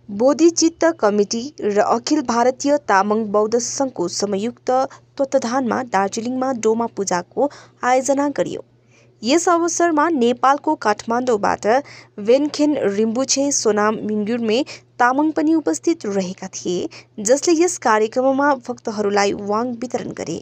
बोधिचित्त committee र अखिल भारतीय तामाङ बौद्ध सङ्घको संयुक्त तत्वावधानमा दार्जिलिङमा डोमा पूजाको आयोजना गरियो। यस अवसरमा नेपालको काठमाडौँबाट वेनखेन रिम्बुछे सोनाम मिङ्गुरमे तामाङ पनि उपस्थित रहेका थिए, जसले यस कार्यक्रममा भक्तहरूलाई वाङ वितरण गरे।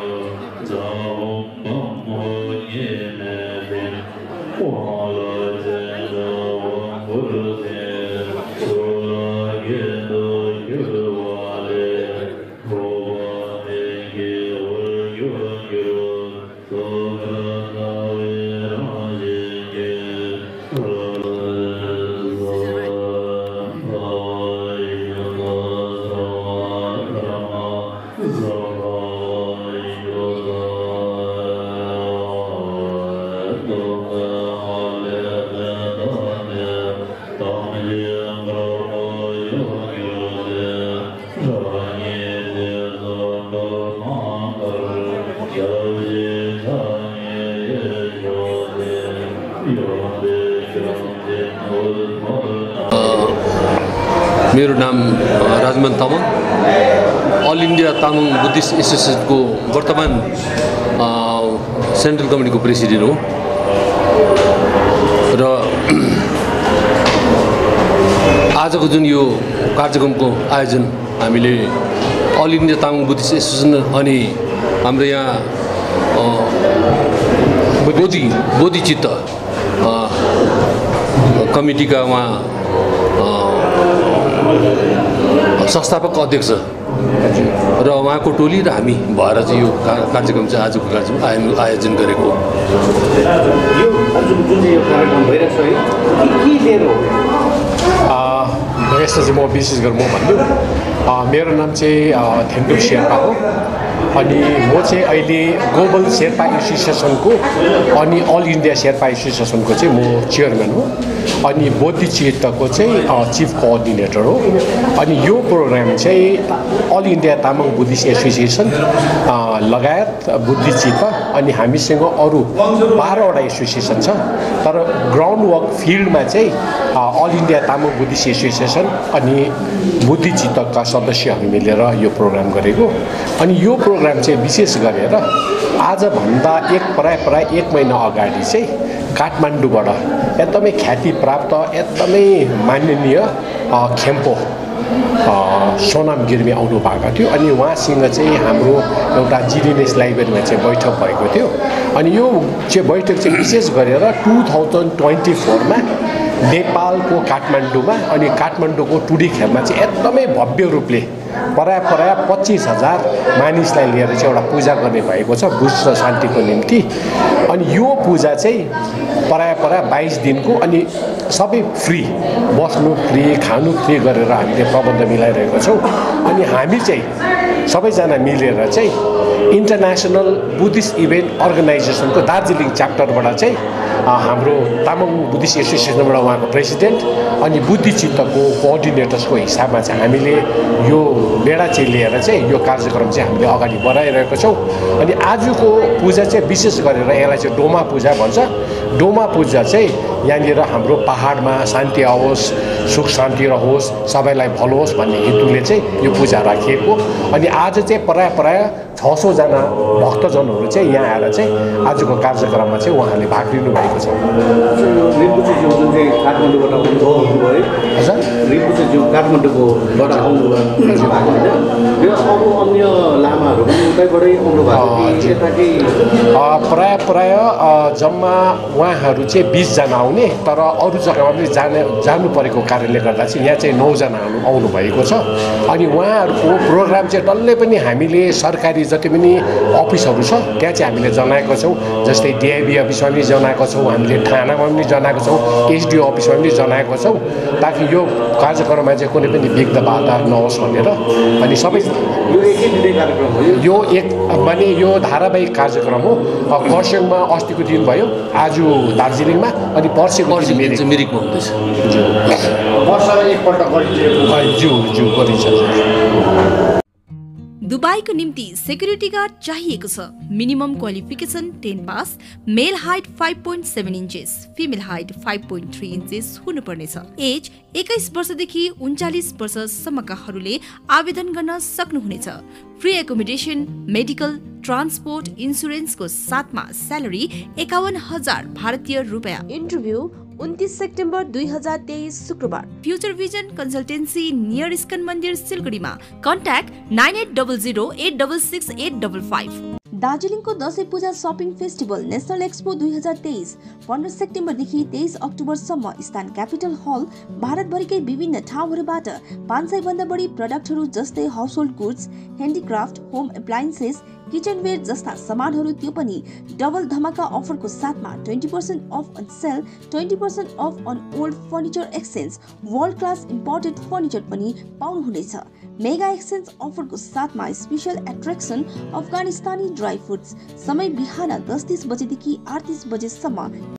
All मेरो नाम Rajman Tamang, all India Tamang Buddhist एसोसिएसनको वर्तमान सेन्ट्रल कमिटीको प्रेसिडेन्ट हो र आजको जुन यो कार्यक्रमको आयोजन हामीले all India Tamang Buddhist association अनि हाम्रो यहाँ बोधिचित्त कमिटीका उहाँ संस्थापक अध्यक्ष र उहाँको टोली र हामी भएर चाहिँ यो कार्यक्रम चाहिँ आजको कार्यक्रम आयोजन गरेको हो। यो जुन चाहिँ यो कार्यक्रम भइरहेको छ है के लिएर हो? यसमा चाहिँ म विशेष गरेर म भन्छु मेरो नाम चाहिँ थेन्डु शेर्पा हो अनि म चाहिँ अहिले ग्लोबल शेर्पा एसोसिएसनको अनि अल इन्डिया शेर्पा एसोसिएसनको चाहिँ म चेयरम्यान हो अनि बोधिचित्तको चाहिँ चिफ कोअर्डिनेटर हो। अनि यो प्रोग्राम चाहिँ all India Tamang Buddhist association लगायत बुद्धिचित्त अनि हामीसँग अरू 12वटा एसोसिएसन छ, तर ग्राउन्ड वर्क फिल्डमा चाहिँ all India Tamang Buddhist association अनि बुद्धिचित्तका सदस्यहरू मिलेर यो प्रोग्राम गरेको। अनि यो प्रोग्राम चाहिँ विशेष गरेर आजभन्दा प्राय 1 महिना अगाडि चाहिँ काठमाडौँबाट एकदमै ख्याति प्राप्त एकदमै माननीय खेम्पो सोनाम गिर्मी आउनु भएको थियो अनि उहाँसँग चाहिँ हाम्रो एउटा जिडिएनएस लाइब्रेरीमा चाहिँ बैठक भएको थियो। अनि यो चाहिँ बैठक चाहिँ विशेष गरेर 2024मा नेपालको काठमाडौँमा अनि काठमाडौँको टुडीखेलमा चाहिँ एकदमै भव्य रूपले प्राय 25,000 मानिसलाई लिएर चाहिँ एउटा पूजा गर्ने भएको छ बुद्ध शान्तिको निम्ति। अनि यो पूजा चाहिँ प्राय 22 दिनको अनि सबै फ्री, बस्नु फ्री, खानु फ्री गरेर हामीले प्रबन्ध मिलाइरहेको छौँ। अनि हामी चाहिँ सबैजना मिलेर चाहिँ इन्टरनेसनल बुद्धिस्ट इभेन्ट अर्गनाइजेसनको दार्जिलिङ च्याप्टरबाट चाहिँ हाम्रो तामाङ बुद्धिस्ट एसोसिएसनबाट उहाँको प्रेसिडेन्ट अनि बुद्धिचित्तको कोअर्डिनेटर्सको हिसाबमा चाहिँ हामीले यो बेडा चाहिँ लिएर चाहिँ यो कार्यक्रम चाहिँ हामीले अगाडि बढाइरहेको छौँ। अनि आजको पूजा चाहिँ विशेष गरेर यसलाई चाहिँ डोमा पूजा भन्छ। डोमा पूजा चाहिँ यहाँनिर हाम्रो पहाडमा शान्ति आओस्, सुख शान्ति रहोस्, सबैलाई भलो होस् भन्ने हेतुले चाहिँ यो पूजा राखिएको। अनि आज चाहिँ प्राय 600जना भक्तजनहरू चाहिँ यहाँ आएर चाहिँ आजको कार्यक्रममा चाहिँ उहाँले भाग लिनु भएको छ। रिम्पुचेज्यू जुन चाहिँ काठमाडौँबाट आउनुभयो हजुर, रिम्पुचेज्यू काठमाडौँबाट आउनुभयो यो अरू अन्य लामाहरू पनि उतैबाटै आउनुभएको प्राय जम्मा उहाँहरू चाहिँ 20 जना आउने, तर अरू जग्गामा पनि जानु परेको कारणले गर्दा चाहिँ यहाँ चाहिँ 9 जना आउनु भएको छ। अनि उहाँहरूको प्रोग्राम चाहिँ डल्लै पनि हामीले सरकारी जति पनि अफिसहरू छ त्यहाँ चाहिँ हामीले जनाएको छौँ। जस्तै डिआइबी अफिसमा पनि जनाएको छौँ, हामीले थानामा पनि जनाएको छौँ, एसडिओ अफिसमा पनि जनाएको छौँ, ताकि यो कार्यक्रममा चाहिँ कुनै पनि विघ्न बाधा नहोस् भनेर। अनि सबै यो एक माने यो धारावाहिक कार्यक्रम हो। खरसाङमा अस्तिको दिन भयो, आज दार्जिलिङमा, अनि पर्सिको मिरिकमा हुँदैछ। वर्षमा एकपल्ट गरिन्छ। दुबईको निम्ति सेक्युरिटी गार्ड चाहिएको छ। Minimum qualification 10 pass, male height 5.7 inches, female height 5.3 inches हुनुपर्नेछ। एज 21 वर्षदेखि 39 वर्षसम्मकाहरूले आवेदन गर्न सक्नुहुनेछ। फ्री एकोमोडेसन, मेडिकल, ट्रान्सपोर्ट, इन्सुरेन्सको साथमा स्यालेरी 51,000 भारतीय रुपियाँ। इन्टरभ्यू 29 सेप्टेम्बर 2023 शुक्रबार। Future vision consultancy near ISKCON मन्दिर सिलगढीमा। कन्ट्याक्ट 9800866855। दार्जिलिङको Dashain puja shopping festival national expo 2023 15 सेप्टेम्बरदेखि 23 अक्टोबरसम्म स्थान क्यापिटल हल। भारतभरिकै विभिन्न ठाउँहरूबाट 500 भन्दा बढी प्रडक्टहरू जस्तै household goods, handicraft, home appliances, kitchenware जस्ता सामानहरू, त्यो पनि डबल धमाका अफरको साथमा 20% off on sale, 20% off on old furniture exchange, world class imported furniture पनि पाउनुहुनेछ। मेगा एक्सचेन्ज अफरको साथमा स्पेशल एट्र्याक्सन अफगानिस्तानी ड्राई फ्रुट्स। समय बिहान 10:30 बजेदेखि 8:30 बजेसम्म।